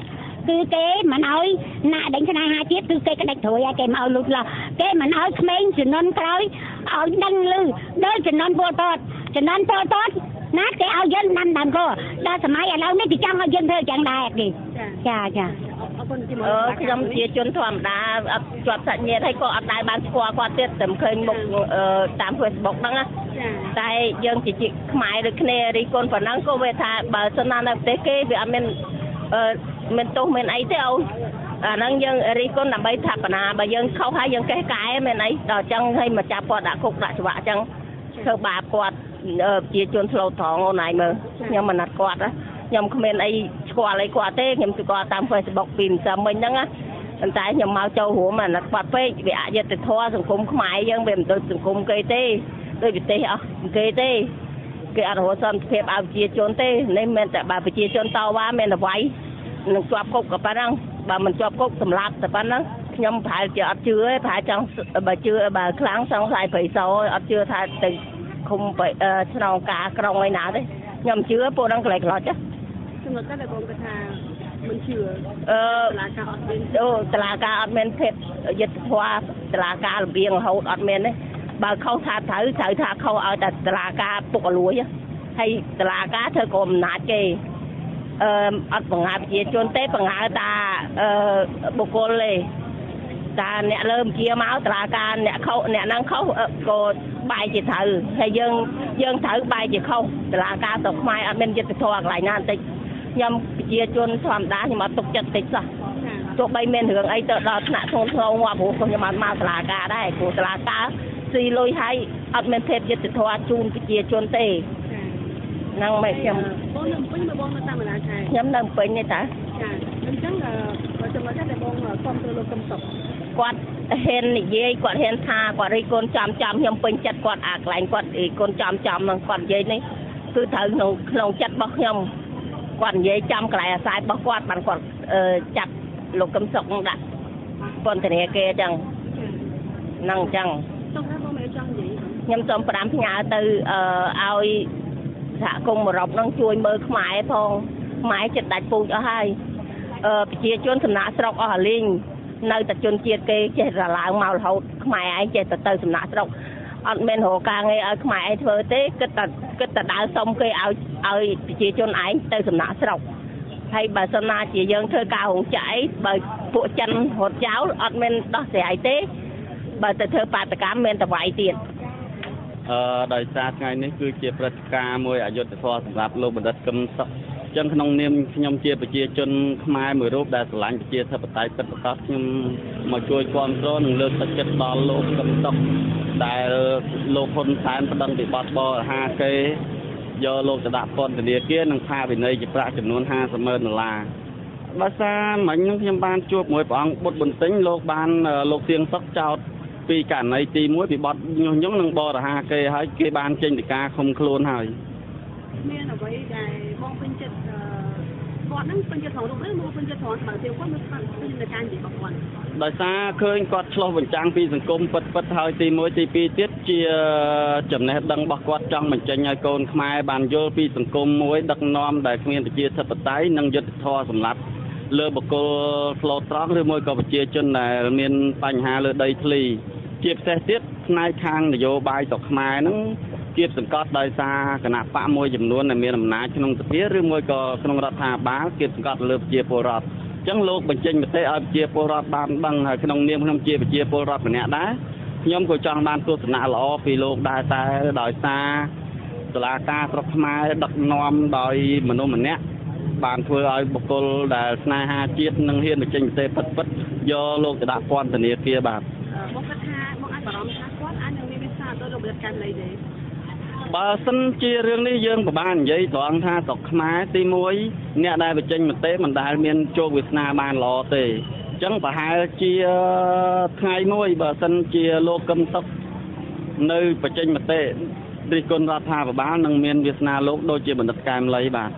គឺគេមិនឲ្យណាដេញស្នេហាជាតិគឺគេក៏ដាច់ត្រួយឲ្យគេមកឲ្យលុបឡោះគេមិនឲ្យក្មេងជំនាន់ក្រោយឲ្យដឹងឮដល់ជំនាន់ពលពតជំនាន់ពលពតណាគេឲ្យយើងដាំដើមកដល់សម័យឥឡូវនេះគេចង់ឲ្យយើងធ្វើចឹងដែរគេចាចាអរគុណជាមកខ្ញុំជាជនធម្មតាអត់ជាប់សាច់ញាតិហើយក៏អត់ដែរបានស្គាល់គាត់ទៀតតែឃើញមុខតាម Facebook ហ្នឹងណាតែយើងជាខ្មែរដូចគ្នារីកូនប៉ុណ្ណឹងក៏វាថាបើសិនណានៅប្រទេសគេវាអត់មានអឺមានទោសមានអីទេអូអាហ្នឹងយើងរីកូនដើម្បីថាបណាបើយើងខុសហើយយើងកេះកែមានអីដល់អញ្ចឹងឲ្យមកចាប់គាត់ដាក់គុកដាក់ច្បាប់អញ្ចឹងធ្វើបាបគាត់ជាជនឆ្លូតត្រង់អូនឯងមើលខ្ញុំមិនអត់គាត់ខ្ញុំគ្មានអីស្គាល់អីគាត់ទេខ្ញុំស្គាល់តាម Facebook ពីម្សិលមិញហ្នឹងណាប៉ុន្តែខ្ញុំមកចូលរួមអាណិតគាត់ពេកវាអយុត្តិធម៌សង្គមខ្មែរយើងវាមិនដូចសង្គមគេទេដូចប្រទេសអស់គេទេគេអត់រកសន្តិភាពឲ្យប្រជាជនទេនេះមិនតែបើប្រជាជនតវ៉ាមានអ្វីនឹងជាប់គុកក៏ប៉ុណ្ណឹងបើមិនជាប់គុកសម្លាប់តែប៉ុណ្ណឹងខ្ញុំប្រហែលជាអត់ជឿទេប្រហែលចង់បើជឿបើខ្លាំងសង្ស័យប្រៃសោអត់ជឿថាទៅឃុំឆ្លងការក្រុងឯណាទេខ្ញុំជឿពួកហ្នឹងក្លែកក្លោចណាខ្ញុំគាត់តែបងគាត់ថាមិនជឿអឺតឡាការអត់មានអូតឡាការអត់មានភាពយុត្តិធម៌តឡាការរបៀងរហូតអត់មានទេបើខុសថាត្រូវត្រូវថាខុសឲ្យតែតឡាការពុកអលួយហើយតឡាការធ្វើកុំអំណាចគេអឺអត់បង្ហាប្រជាជនទេបង្ហើតាអឺបុគ្គលទេតាអ្នកលើបញ្ជាមកតឡាការអ្នកខុសអ្នកហ្នឹងខុសក៏បែរជាត្រូវហើយយើងយើងត្រូវបែរជាខុសតឡាការទៅខ្មែរអត់មានយុត្តិធម៌កន្លែងណាបន្តិចខ្ញុំប្រជាជនធម្មតាខ្ញុំអត់ទុកចិត្តតិចសោះទោះបីមានរឿងអីទៅដល់ថ្នាក់ធ្ងន់ធ្ងរងាប់ព្រោះខ្ញុំអត់មកតឡាការដែរព្រោះតឡាការស៊ីលុយឲ្យអត់មានភាពយុត្តិធម៌ជូនប្រជាជនទេហ្នឹងមិនខ្ញុំបងនៅពេញមកបងនៅតាមបណ្ដាខេត្តខ្ញុំនៅពេញទេតាចាអញ្ចឹងបើចំណុចតែបងគ្រប់គ្រងលោកកឹមសុខគាត់ហ៊ាននិយាយគាត់ហ៊ានថាគាត់រីកូនចំចំខ្ញុំពេញចិត្តគាត់អាកន្លែងគាត់រីកូនចំចំនឹងគាត់និយាយនេះគឺត្រូវក្នុងក្នុងចិត្តរបស់ខ្ញុំគាត់និយាយចំកន្លែងអាស្រ័យរបស់គាត់បានគាត់ចាប់លោកកឹមសុខដាក់ពន្ធនាគារអញ្ចឹងហ្នឹងអញ្ចឹងចង់ថាបងមិនចង់និយាយខ្ញុំសូមផ្ដាំផ្ញើទៅឲ្យសហគមន៍អឺរ៉ុបហ្នឹងជួយមើលខ្មែរផងខ្មែរចិត្តដាច់ពូជអស់ហើយអឺប្រជាជនសំណាក់ស្រុកអស់អាលីងនៅតែជនជាតិគេចេះតែឡើងមករហូតខ្មែរឯងចេះតែទៅសំណាក់ស្រុកអត់មានរកការងារឲ្យខ្មែរឯងធ្វើទេគិតតែគិតតែដើរសុំគេឲ្យឲ្យប្រជាជនឯងទៅសំណាក់ស្រុកហើយបើសិនណាជាយើងធ្វើការរោងចក្របើពួកចិនរត់ចោលអត់មានដោះស្រាយទេបើទៅធ្វើបាតកម្មមានតែវាយទៀតអឺដោយសារថ្ងៃនេះគឺជាព្រឹត្តិការណ៍មួយអយុត្តិធម៌សម្រាប់លោកបណ្ឌិតកឹមសុខអញ្ចឹងក្នុងនាមខ្ញុំជាប្រជាជនខ្មែរមួយរូបដែលស្រឡាញ់ប្រជាធិបតេយ្យពិតប្រាកដខ្ញុំមកជួយគាំទ្រនិងលើកទឹកចិត្តដល់លោកកឹមសុខដែលលោកហ៊ុនសែនប្តឹងពីបទបរិហាគេយកលោកទៅដាក់ពន្ធនាគារនិងផាកពិន័យជាប្រាក់ចំនួនห้าสิบម៉ឺនដុល្លារបើសារមិញខ្ញុំបានជួបមួយព្រះអង្គបុត្របន្ទិញលោកបានលោកសៀងសុខចោតពីករណីទីមួយពីបទញុះញង់និងបរិហាគេហើយគេបានចេញពីការឃុំខ្លួនហើយមានអ្វីដែលបងពេញចិត្តគាត់នឹងពេញចិត្តក្នុងរូបនេះមកពេញចិត្តក្នុងស្មារតីគាត់នៅខាងពេញនៅការនិយាយរបស់គាត់ដោយសារឃើញគាត់ឆ្លោះបញ្ចាំងពីសង្គមពិតពិតហើយទីមួយទីពីរទៀតជាចំណេះដឹងរបស់គាត់ចង់បញ្ចេញឲ្យកូនខ្មែរបានយល់ពីសង្គមមួយដឹកនាំដែលគ្មានប្រជាធិបតេយ្យនិងយុត្តិធម៌សម្រាប់លើបុគ្គលស្លូតត្រង់ឬមួយក៏ប្រជាជនដែលមានបញ្ហាលើដីធ្លីជាពិសេសទៀតផ្នែកខាងនយោបាយស្រុកខ្មែរហ្នឹងគៀបសង្កត់ដោយសារគណៈបកមួយចំនួនដែលមានអំណាចក្នុងសភាឬមួយក៏ក្នុងរដ្ឋាភិបាលគៀបសង្កត់លើប្រជាពលរដ្ឋអញ្ចឹងលោកបញ្ចេញមតិឲ្យប្រជាពលរដ្ឋបានដឹងហើយក្នុងនាមខ្ញុំជាប្រជាពលរដ្ឋម្នាក់ដែរខ្ញុំក៏ចង់បានទស្សនៈល្អពីលោកដែរតែដោយសារតុលាការស្រុកខ្មែរដឹកនាំដោយមនុស្សម្នាក់បានធ្វើឲ្យបុគ្គលដែលស្នេហាជាតិនិងហ៊ានបញ្ចេញមតិពិតពិតយកលោកទៅដាក់ពន្ធនាគារបាទបងគាត់ថាបងអាចបារម្ភថាគាត់អាចនឹងមានវិសាដោយលោកបណ្ឌិតកែមលីទេបើសិនជារឿងនេះយើងពិបាកនិយាយត្រង់ថាស្រុកខ្មែរទីមួយអ្នកដែលបញ្ចេញមតិមិនដែលមានជោគវាសនាបានល្អទេអញ្ចឹងប្រហែលជាថ្ងៃមួយបើសិនជាលោកកឹមសុខនៅបញ្ចេញមតិរិះគន់រដ្ឋាភិបាលនឹងមានវាសនាលោកដូចជាបណ្ឌិតកែមលីបាទ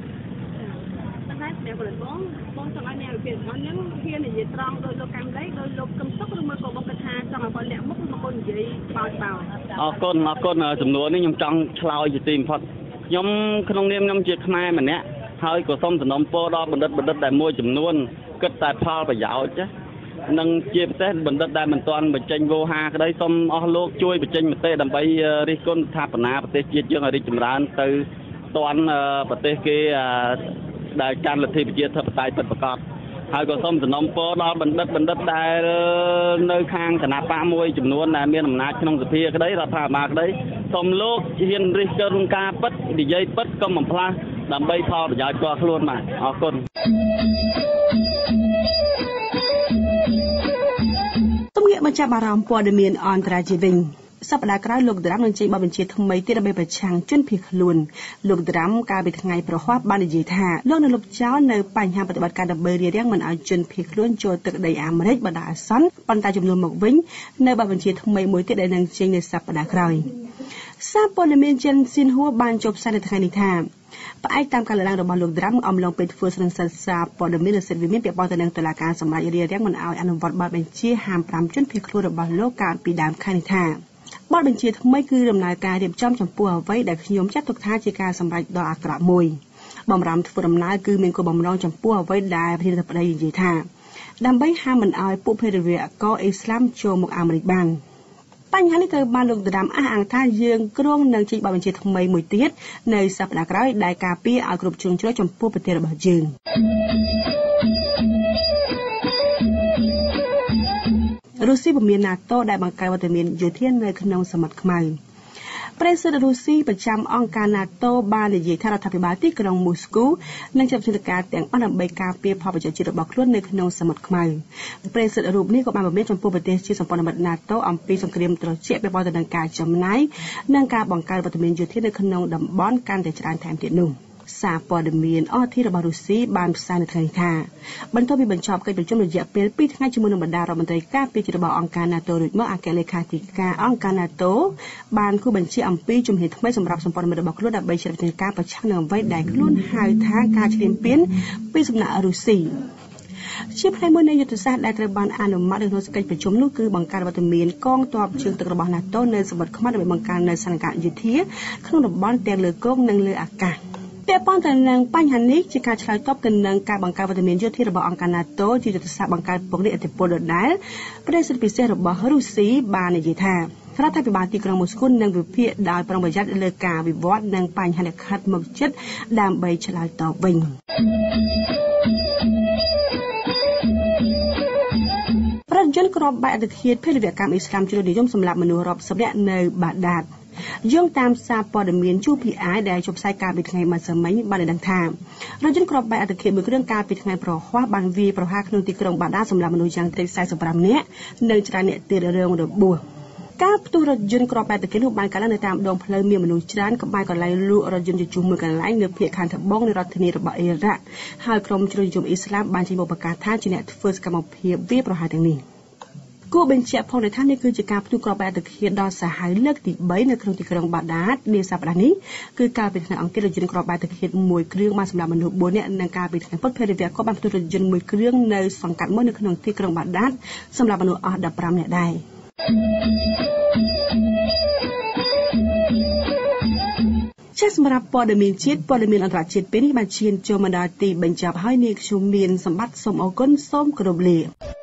តែបងបងបងចង់ឲ្យអ្នកវិភាគហ្នឹងហ៊ាននិយាយត្រង់ដោយលោកកែមលីដោយលោកកឹមសុខឬមួយក៏បងគាត់ថាចង់ឲ្យគាត់លាក់មុខឬមកគាត់និយាយបោចបោអរគុណអរគុណសំណួរនេះខ្ញុំចង់ឆ្លើយជាទីបំផុតខ្ញុំក្នុងនាមខ្ញុំជាខ្មែរម្នាក់ហើយក៏សូមសំណូមពរដល់បណ្ឌិតបណ្ឌិតដែលមួយចំនួនគិតតែផលប្រយោជន៍ចានិងជាពិសេសបណ្ឌិតដែលមិនទាន់បញ្ចេញវោហាក្តីសូមអស់លោកជួយបញ្ចេញមតិដើម្បីរិះគន់ស្ថាបនាប្រទេសជាតិយើងឲ្យរីកចម្រើនទៅទាន់ប្រទេសគេដែលកាន់លទ្ធិប្រជាធិបតេយ្យពិតប្រាកដហើយក៏សូមសំណូមពរដល់បណ្ឌិតបណ្ឌិតដែលនៅខាងគណៈបកមួយចំនួនដែលមានអំណាចក្នុងសភាក្តីរដ្ឋាភិបាលក្តីសូមលោកហ៊ានរិះគន់ការពិតនិយាយពិតកុំបំផ្លាស់ដើម្បីផលប្រយោជន៍ផ្ទាល់ខ្លួនបាទអរគុណទំនាក់បញ្ចាំអារម្មណ៍ព័ត៌មានអន្តរជាតិវិញសប្តាហ៍ក្រោយលោកត្រាំនឹងចេញបទបញ្ជាថ្មីទៀតដើម្បីប្រឆាំងជនភៀសខ្លួនលោកត្រាំកាលពីថ្ងៃប្រហ័សបាននិយាយថាលោកនឹងលុបចោលនៅបញ្ហាប្រតិបត្តិការដើម្បីរារាំងមិនឲ្យជនភៀសខ្លួនចូលទឹកដីអាមេរិកបណ្ដោះអាសន្នប៉ុន្តែចំនួនមកវិញនៅបទបញ្ជាថ្មីមួយទៀតដែលនឹងចេញនៅសប្តាហ៍ក្រោយសារព័ត៌មានចិនស៊ីនហួរបានចុះផ្សាយនៅថ្ងៃនេះថាផ្អែកតាមការលើកឡើងរបស់លោកត្រាំអំឡុងពេលធ្វើសន្និសីទសារព័ត៌មាននៅសិទ្ធិវិមានពាក់ព័ន្ធទៅនឹងតុលាការសម្រេចរារាំងមិនឲ្យអនុវត្តបទបញ្ជាហាមប្រាមជនភៀសខ្លួនរបស់លោកកាលពីដើមខែនេះថាបទបញ្ជាថ្មីគឺដំណើរការរៀបចំចំពោះអ្វីដែលខ្ញុំចាត់ទុកថាជាការសម្រេចដ៏អាក្រក់មួយបំរាមធ្វើដំណើរគឺមានគោលបំណងចំពោះអ្វីដែលប្រធានាធិបតីនិយាយថាដើម្បីហាមមិនឲ្យពួកភេរវកអ៊ីស្លាមចូលមកអាមេរិកបានបញ្ហានេះត្រូវបានលោកត្រាំអះអាងថាយើងគ្រោងនឹងចេញបទបញ្ជាថ្មីមួយទៀតនៅសប្តាហ៍ក្រោយដែលការពារឲ្យគ្រប់ជ្រុងជ្រោយចំពោះប្រទេសរបស់យើងរុស្ស៊ីពមៀន NATO ដែលបង្កើតវត្តមានយោធានៅក្នុងសមុទ្រខ្មៅប្រេសិដរុស្ស៊ីប្រចាំអង្គការ NATO បាននិយាយថារដ្ឋាភិបាលទីក្រុងមូស្គូនឹងចាត់វិធានការទាំងអស់ដើម្បីការពារផលប្រយោជន៍ជាតិរបស់ខ្លួននៅក្នុងសមុទ្រខ្មៅប្រេសិដរូបនេះក៏បានបង្រៀនចំពោះប្រទេសជាសម្ព័ន្ធមិត្ត NATO អំពីសង្គ្រាមត្រជាក់ពាក់ព័ន្ធទៅនឹងការចំណាយនិងការបង្កើតវត្តមានយោធានៅក្នុងតំបន់កាន់តែច្រើនថែមទៀតនោះសារព័ត៌មានអធិរបស់រុស្ស៊ីបានផ្សាយនៅថ្ងៃថាបន្ទាប់ពីបញ្ចប់កិច្ចប្រជុំរយៈពេលពីរថ្ងៃជាមួយនឹងបណ្ដារដ្ឋមន្ត្រីការពារជាតិរបស់អង្គការ NATO រួចមកអគ្គលេខាធិការអង្គការ NATO បានគូបញ្ជាអំពីជំហានថ្មីសម្រាប់សម្ព័ន្ធមិត្តរបស់ខ្លួនដើម្បីចាត់វិធានការប្រឆាំងនឹងអ្វីដែលខ្លួនហៅថាការឈ្លានពានពីសំណាក់រុស្ស៊ីជាផ្នែកមួយនៃយុទ្ធសាស្ត្រដែលត្រូវបានអនុម័តនៅក្នុងកិច្ចប្រជុំនោះគឺបង្កើតវត្តមានកងទ័ពជើងទឹករបស់ NATO នៅសមុទ្រខ្មៅដើម្បីបង្កើននូវស្ថានភាពយោធាក្នុងតំបន់ទាំងលើគោកនិងលើអាកាសពាក់ព័ន្ធទៅនឹងបញ្ហានេះជាការឆ្លើយតបទៅនឹងការបង្កើតវត្តមានយោធារបស់អង្គការ NATO ជាយុទ្ធសាស្ត្របង្កើតពង្រីកឥទ្ធិពលដដែលប្រទេសពិសេសរបស់រុស្ស៊ីបាននិយាយថារដ្ឋាភិបាលទីក្រុងមូស្គូនឹងវិភាគដោយប្រុងប្រយ័ត្នលើការវិវត្តនិងបញ្ហាលក្ខខណ្ឌមកជិតដើម្បីឆ្លើយតបវិញប្រតិជនក្របបែកអធិការភេរវកម្មអ៊ីស្លាមជ្រុលនិយមសម្រាប់មនុស្សរាប់សិបនាក់នៅបាដាតយោងតាមសារព័ត៌មាន ยู พี ไอ ដែលចុះផ្សាយកាលពីថ្ងៃម្សិលមិញបានដឹងថារថយន្តគ្រាប់បែកអធិការមួយគ្រឿងកាលពីថ្ងៃប្រហ័សបានវាយប្រហារក្នុងទីក្រុងបាដាសម្រាប់មនុស្សយ៉ាងតិចสี่สิบห้าនាក់នៅច្រើនអ្នកទៀតរងរបួសការផ្ទុះរថយន្តគ្រាប់បែកអធិការនោះបានកើតឡើងនៅតាមដងផ្លូវមានមនុស្សច្រើនក្បែរកន្លែងលក់រថយន្តជជុះមួយកន្លែងនៅភាគខាងត្បូងនៃរដ្ឋធានីរបស់អ៊ីរ៉ាក់ហើយក្រុមជ្រុលនិយមអ៊ីស្លាមបានចេញមកប្រកាសថាជាអ្នកធ្វើសកម្មភាពវាយប្រហារទាំងនេះគួរបញ្ជាក់ផងថានេះគឺជាការផ្ទុះគ្រាប់បែកអធិការដ៏សាហាវលើកទីបីនៅក្នុងទីក្រុងបាដាតនាសប្តាហ៍នេះគឺកាលពីថ្ងៃអង្គាររថយន្តគ្រាប់បែកអធិការមួយគ្រឿងបានសម្លាប់មនុស្សបួននាក់និងកាលពីថ្ងៃពុធភេរវក៏បានផ្ទុះរថយន្តមួយគ្រឿងនៅសង្កាត់មួយនៅក្នុងទីក្រុងបាដាតសម្រាប់មនុស្សអស់ដប់ប្រាំនាក់ដែរជាសម្រាប់ព័ត៌មានជាតិព័ត៌មានអន្តរជាតិពេលនេះបានឈានចូលមកដល់ទីបញ្ចប់ហើយនាងខ្ញុំមានសម្បត្តិសូមអរគុណសូមគោរពលា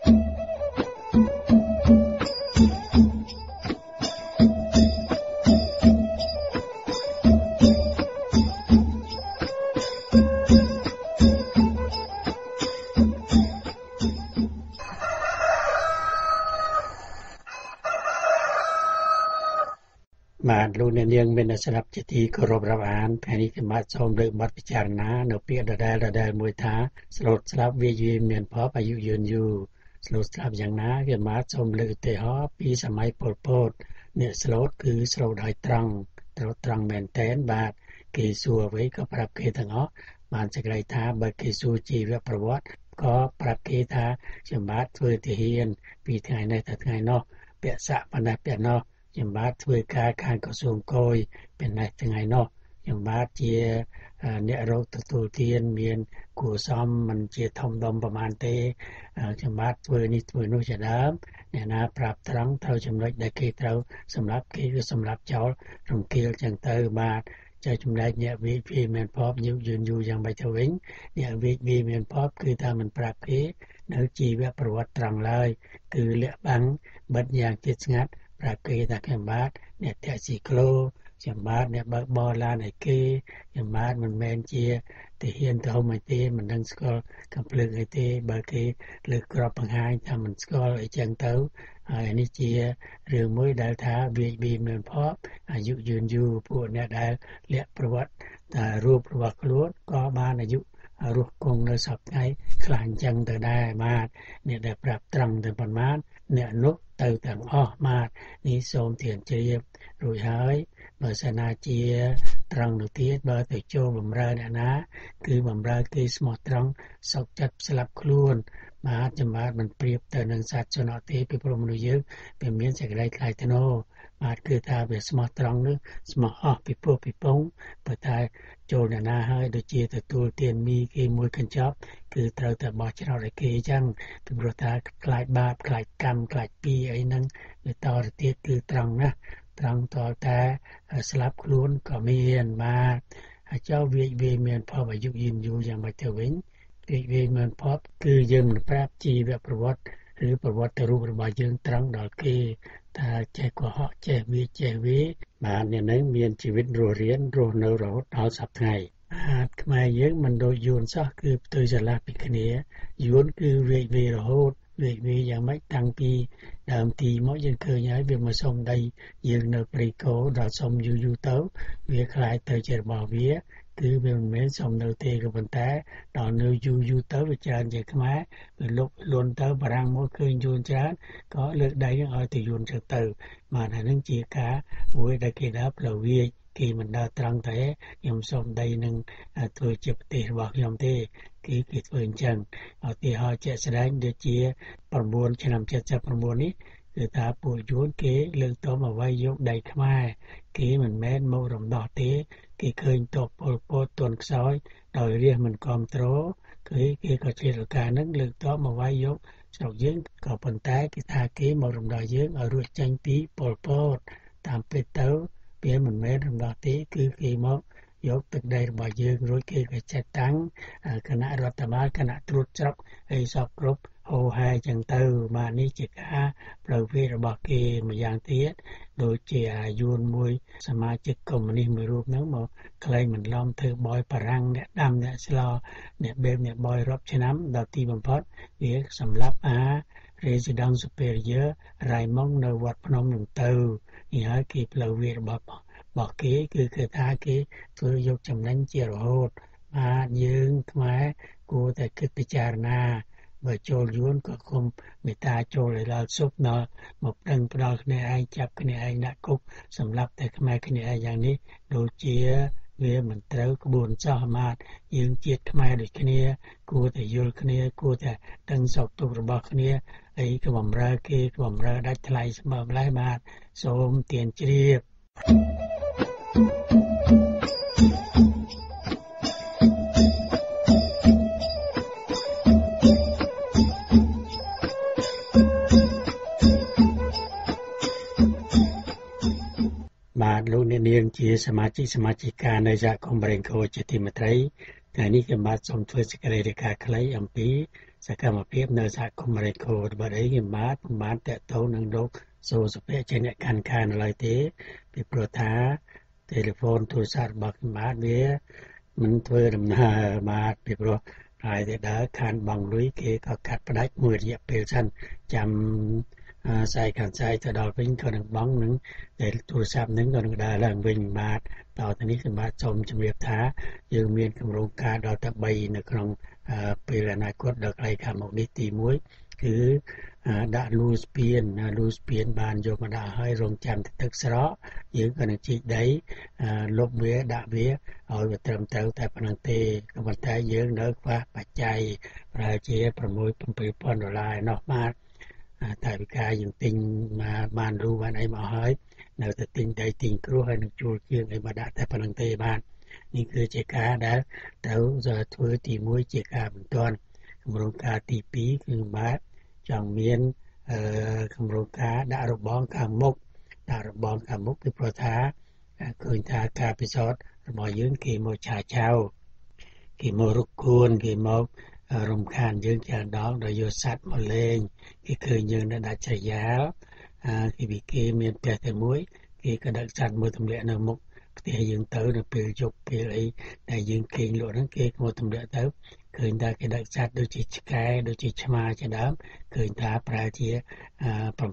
បាទលោកអ្នកនាងមានស្រាប់ជាទីគោរពរាប់អានថ្ងៃនេះខ្ញុំបាទសូមលើកបទពិចារណានៅពាក្យដដែលដដែលមួយថាស្លូតស្លាប់វាយមានផលអាយុយឺនយូរស្លូតស្លាប់យ៉ាងណាខ្ញុំបាទសូមលើកឧទាហរណ៍ពីសម័យប៉ុលពតអ្នកស្លូតគឺស្លូតឲ្យត្រង់ត្រូវត្រង់មែនតែនបាទគេសួរអ្វីក៏ប្រាប់គេទាំងអស់បានសេចក្តីថាបើគេសួរជីវប្រវត្តិក៏ប្រាប់គេថាខ្ញុំបាទធ្វើទាហានពីថ្ងៃនេះទៅថ្ងៃនោះពាក់សាក់ប៉ុណ្ណេះពាក់នោះខ្ញុំបាទធ្វើការខាងក្រសួងគយពេលនេះថ្ងៃនោះខ្ញុំបាទជាអ្នករកទទួលទានមានគួរសមមិនជាធំដុំប្រមាណទេខ្ញុំបាទធ្វើនេះធ្វើនោះជាដើមអ្នកណាប្រាប់ត្រង់ត្រូវចំណុចដែលគេត្រូវសម្រាប់គេវាសម្រាប់ចោលរំគាលចឹងទៅបាទចែកចំណែកអ្នកវិទ្យាមានភពយូរយឺនយូរយ៉ាងម៉េចទៅវិញអ្នកវិទ្យាមានភពគឺថាមិនប្រាប់គេនៅជីវប្រវត្តិត្រង់ឡើយគឺលាក់បាំងបិទយ៉ាងជិតស្ងាត់ប្រាប់គេថាខ្ញុំបាទអ្នកតាក់ស៊ីក្លូខ្ញុំបាទអ្នកបើកបរឡានឲ្យគេខ្ញុំបាទមិនមែនជាទាហានទៅហុំអីទេមិនដឹងស្គាល់កំភ្លើងអីទេបើគេលើកក្របបង្ហាញថាមិនស្គាល់អីចឹងទៅហើយនេះជារឿងមួយដែលថាវាមានភពអាយុយឺនយូរពួកអ្នកដែលលាក់ប្រវត្តិថារូបរបស់ខ្លួនក៏បានអាយុរស់គង់នៅសពថ្ងៃខ្លះអញ្ចឹងទៅដែរបាទអ្នកដែលប្រាប់ត្រង់ទៅប៉ុន្មានអ្នកនោះទៅទាំងអស់បាទនេះសូមទានជ្រាបរួចហើយបើសិនណាជាត្រង់នោះទៀតបើទៅចូលបំរើអ្នកណាគឺបំរើគេស្មោះត្រង់សុខចិត្តស្លាប់ខ្លួនបាទចំបាទមិនប្រៀបទៅនឹងសត្វជនអត់ទេពីព្រោះមនុស្សយើងវាមានសេចក្តីថ្លៃថ្នូរបាទគឺថាវាស្មោះត្រង់នោះស្មោះអស់ពីពោះពីពងបើតែចូលអ្នកណាហើយដូចជាទទួលទានមីគេមួយកញ្ចប់គឺត្រូវតែបោះឆ្នោតឲ្យគេអញ្ចឹងពីព្រោះថាខ្លាចបាបខ្លាចកម្មខ្លាចពីអីហ្នឹងវាតទៅទៀតគឺត្រង់ណាត្រង់តតែស្លាប់ខ្លួនក៏មានបាទហើយចៅវាវាមានផលអាយុយឺនយូរយ៉ាងម៉េចទៅវិញវាវាមានផលគឺយើងមិនប្រាប់ជីវប្រវត្តិឬប្រវត្តិរូបរបស់យើងត្រង់ដល់គេថាចេះកុហកចេះវាចេះវាបាទអ្នកនឹងមានជីវិតរស់រានរស់នៅរហូតដល់សប្តាហ៍អាចខ្មែរយើងមិនដូចយួនសោះគឺផ្ទុយឆ្លាស់ពីគ្នាយួនគឺវាវារហូតវាវាយ៉ាងម៉េចតាំងពីដើមទីមកយើងឃើញហើយវាមកសុំដីយើងនៅព្រៃកោដល់សុំយូរយូរទៅវាខ្លាយទៅជារបស់វាគឺវាមិនមែនសុំនៅទេក៏ប៉ុន្តែដល់នៅយូរយូរទៅវាច្រើនជាខ្មែរវាលុបលន់ទៅបារាំងមកឃើញយួនច្រើនក៏លើកដៃឲ្យទៅយួនទៅទៅបាទហើយនឹងជាការមួយដែលគេដើរផ្លូវវាគេមិនដើរត្រង់តែខ្ញុំសុំដីនឹងធ្វើជាប្រទេសរបស់ខ្ញុំទេគឺគេធ្វើអញ្ចឹងឧទាហរណ៍ជាក់ស្ដែងដូចជា9ឆ្នាំ79នេះគឺថាពួកយួនគេលើកតបមកវាយយកដីខ្មែរគេមិនមែនមករំដោះទេគេឃើញតបពលពតទន់ខ្សោយដោយរាជមិនគ្រប់គ្រងគឺគេក៏ជារការនឹងលើកតបមកវាយយកស្រុកយើងក៏ប៉ុន្តែគេថាគេមករំដោះយើងឲ្យរួចចេញពីពលពតតាមពិតទៅវាមិនមែនរំដោះទេគឺគេមកយកទឹកដីរបស់យើងរួចគេក៏ចាត់តាំងគណៈរដ្ឋបាលគណៈត្រួតច្រកឲ្យសពគ្រប់ហោហែចឹងទៅបាទនេះជាការផ្លូវវារបស់គេមួយយ៉ាងទៀតដូចជាអាយុមួយសមាជិកកុម្មុយនីសមួយរូបហ្នឹងមកក្លែងមិនឡំធ្វើបយបារាំងអ្នកដាំអ្នកស្លអ្នកបេបអ្នកបយរាប់ឆ្នាំដល់ទីបំផុតវាសម្លាប់អា Resident Superior Raymond នៅវត្តភ្នំនឹងទៅនេះហើយគេផ្លូវវារបស់របស់គេគឺគេថាគេធ្វើយកចំណេញជារហូតបាទយើងខ្មែរគួរតែគិតពិចារណាបើចូលយួនក៏គុំមេត្តាចូលឲ្យដល់សុខដល់មកប្រឹងផ្ដាល់គ្នាឯងចាប់គ្នាឯងដាក់គុកសម្រាប់តែខ្មែរគ្នាឯងយ៉ាងនេះដូចជាវាមិនត្រូវក្បួនចោះអាមាត្យយើងជាតិខ្មែរដូចគ្នាគួរតែយល់គ្នាគួរតែដឹងសោកទុក្ខរបស់គ្នាអីក៏បំរើគេក៏បំរើដាច់ថ្លៃស្មើម្ល៉េះបាទសូមទានជ្រាបបាទលោកអ្នកនាងជាសមាជិកសមាជិកានៃសហគមន៍បរិង្គោជាទីមេត្រីថ្ងៃនេះខ្ញុំបាទសូមធ្វើសេចក្តីរាយការណ៍ខ្លីអំពីសកម្មភាពនៅសហគមន៍បរិង្គោរបស់អីខ្ញុំបាទមិនបានតេតូននឹងលោកសូសុភ័ក្រជាអ្នកកាន់ការនៅឡើយទេពីព្រោះថាទូរស័ព្ទទូរស័ព្ទរបស់ខ្ញុំបាទវាមិនធ្វើដំណើរបាទពីព្រោះហើយតែដើរខានបងលុយគេក៏កាត់ផ្ដាច់មួយរយៈពេលសិនចាំខ្សែខាងខ្សែទៅដល់វិញក៏នឹងបងនឹងតែទូរស័ព្ទនឹងក៏នឹងដើរឡើងវិញបាទតទៅនេះខ្ញុំបាទសូមជម្រាបថាយើងមានគម្រោងការដល់តែ3នៅក្នុងពេលអនាគតដល់ខ្លីខាងមុខនេះទី1គឺដាក់លូស្ពានលូស្ពានបានយកមកដាក់ឲ្យរងចាំទឹកស្រកយើងក៏នឹងជីកដីលុបវាដាក់វាឲ្យវាត្រឹមត្រូវតែប៉ុណ្្នឹងទេក៏ប៉ុន្តែយើងនៅខ្វះបច្ច័យប្រហែលជា6 7,000ដុល្លារឯណោះបាទតែវិការយើងទិញមកបានលូបានអីមកហើយនៅតែទិញដីទិញគ្រោះហើយនឹងជួលជាងអីមកដាក់តែប៉ុណ្្នឹងទេបាទនេះគឺជាការដែលត្រូវធ្វើទី1ជាការបន្ទាន់គម្រោងការទី2គឺបាទចង់មានអឺគម្រោងការដាក់របងខាងមុខដាក់របងខាងមុខគឺព្រោះថាឃើញថាការពិសោធន៍របស់យើងគេមកឆាឆៅគេមករកគួនគេមករំខានយើងច្រើនដងដោយយកសត្វមកលេងគេឃើញយើងនៅដាច់ស្រយាលគេពីគេមានផ្ទះតែមួយគេក៏ដឹកសត្វមួយទម្លាក់នៅមុខផ្ទះយើងទៅនៅពេលយប់ពេលអីដែលយើងគេងលក់ហ្នឹងគេមកទម្លាក់ទៅឃើញថាគេដឹកសត្វដូចជាឆ្កែដូចជាឆ្មាជាដើមឃើញថាប្រែជា7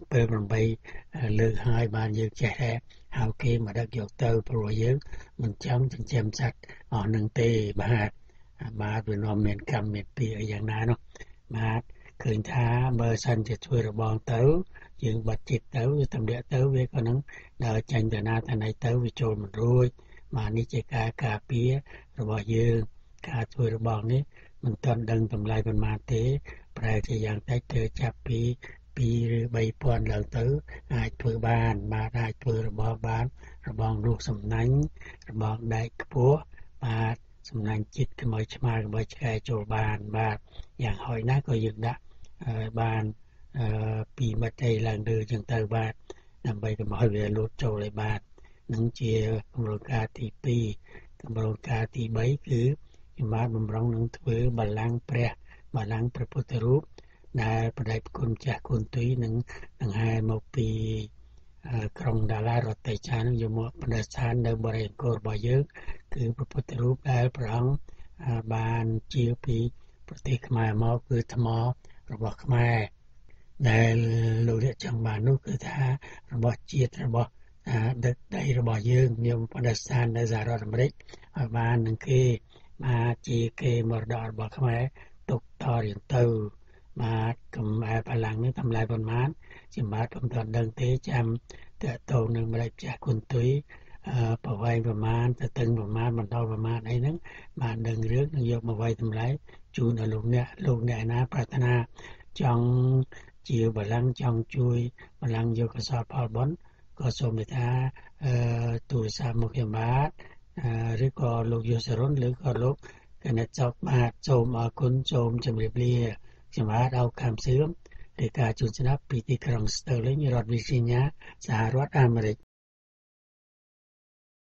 8លើកហើយបានយើងចេះដែរហៅគេមកដឹកយកទៅព្រោះយើងមិនចង់ចិញ្ចឹមសត្វអស់នឹងទេបាទបាទវានាំមានកម្មមានពីអីយ៉ាងណានោះបាទឃើញថាបើសិនជាធ្វើរបងទៅយើងបាត់ចិត្តទៅវាទម្លាក់ទៅវាក៏នឹងដើរចាញ់ទៅណាទៅណីទៅវាចូលមិនរួចបាទនេះជាការការពាររបស់យើងការធ្វើរបងនេះមិនទាន់ដឹងតម្លៃប៉ុន្មានទេប្រែជាយ៉ាងតិចទៅចាប់ពីពីរឬបីពាន់ឡើងទៅអាចធ្វើបានបាទអាចធ្វើរបស់បានរបងរូបសំណាញ់របងដែកខ្ពស់បាទសំណាញ់ចិត្តខ្មោចឆ្មាក្បៃឆ្កែចូលបានបាទយ៉ាងហោចណាស់ក៏យើងដាក់បានអឺពីមិត្តអីឡើងលើចឹងទៅបាទដើម្បីកុំឲ្យវាលូតចូលឲ្យបាទនឹងជាគម្រោងការទីពីរគម្រោងការទីបីគឺខ្ញុំបានបំរុងនឹងធ្វើបល្ល័ង្កព្រះបល្ល័ង្កព្រះពុទ្ធរូបដែលបដិគុណចាស់គុណទុយនឹងនឹងហែមកពីក្រុងដាឡារតេចានឹងយកមកប្រតិស្ថាននៅបរិយាកាសរបស់យើងគឺព្រះពុទ្ធរូបដែលព្រះអង្គបានជាពីប្រទេសខ្មែរមកគឺថ្មរបស់ខ្មែរដែលលោកអ្នកចង់បាននោះគឺថារបស់ជាតិរបស់ដឹកដីរបស់យើងមានប្រតិស្ថាននៅសហរដ្ឋអាមេរិកហើយបាននឹងគេមកជាគេមរតករបស់ខ្មែរទុកតរៀងទៅបាទកំឯបលាំងនេះតម្លៃប៉ុន្មានជាបាទខ្ញុំមិនដឹងទេចាំតើតោនឹងម្លេចចាស់គុណទុយអឺប្រវែងប្រមាណទៅតឹងប្រមាណបន្តប្រមាណអីហ្នឹងបានដឹងរឿងនឹងយកមកវាយតម្លៃជូនដល់លោកអ្នកលោកអ្នកណាប្រាថ្នាចង់ជាបលាំងចង់ជួយបលាំងយកកសលផលបុណ្យក៏សូមមេត្តាអឺទូរស័ព្ទមកខ្ញុំបាទឬក៏លោកយសរុនឬក៏លោកកណិតចောက်បាទសូមអរគុណសូមជម្រាបលាខ្ញុំបាទអោកាមសឿមរាយការណ៍ជូនស្ដាប់ពីទីក្រុង Sterling រដ្ឋ Virginia សហរដ្ឋអាមេរិក